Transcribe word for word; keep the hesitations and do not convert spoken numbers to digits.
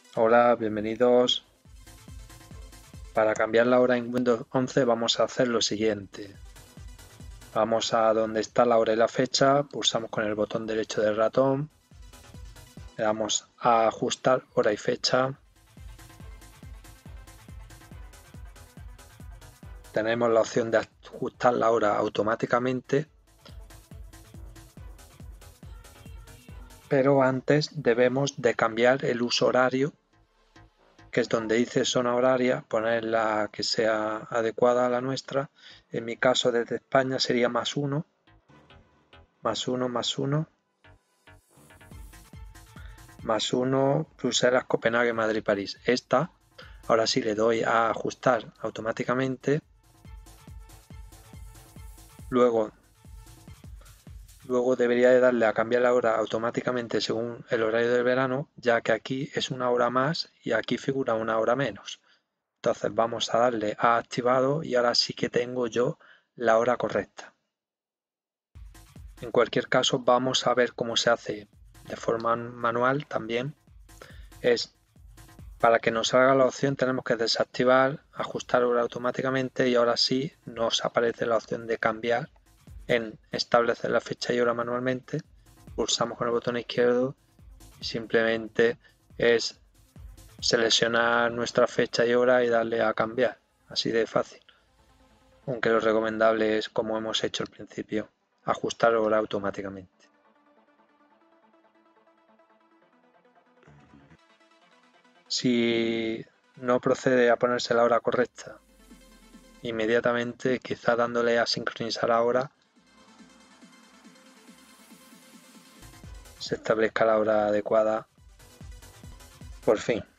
Hola, bienvenidos. Para cambiar la hora en Windows once vamos a hacer lo siguiente. Vamos a donde está la hora y la fecha, pulsamos con el botón derecho del ratón, le damos a ajustar hora y fecha. Tenemos la opción de ajustar la hora automáticamente, pero antes debemos de cambiar el uso horario, que es donde dice zona horaria, ponerla que sea adecuada a la nuestra. En mi caso desde España sería más uno, más uno, más uno, más uno, Bruselas, Copenhague, Madrid, París. Esta, ahora sí le doy a ajustar automáticamente. Luego, luego debería de darle a cambiar la hora automáticamente según el horario del verano, ya que aquí es una hora más y aquí figura una hora menos. Entonces vamos a darle a activado y ahora sí que tengo yo la hora correcta. En cualquier caso vamos a ver cómo se hace de forma manual también. Es Para que nos salga la opción tenemos que desactivar, ajustar hora automáticamente y ahora sí nos aparece la opción de cambiar en establecer la fecha y hora manualmente. Pulsamos con el botón izquierdo y simplemente es seleccionar nuestra fecha y hora y darle a cambiar. Así de fácil. Aunque lo recomendable es, como hemos hecho al principio, ajustar hora automáticamente. Si no procede a ponerse la hora correcta inmediatamente, quizá dándole a sincronizar ahora, se establezca la hora adecuada por fin.